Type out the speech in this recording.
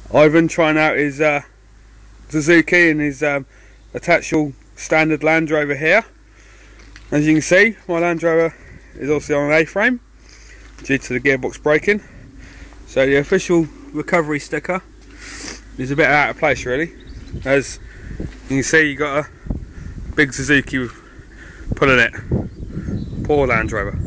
Ivan trying out his Suzuki and his attachable standard Land Rover here. As you can see, my Land Rover is also on an A-frame due to the gearbox breaking. So the official recovery sticker is a bit out of place really. As you can see, you got a big Suzuki pulling it. Poor Land Rover.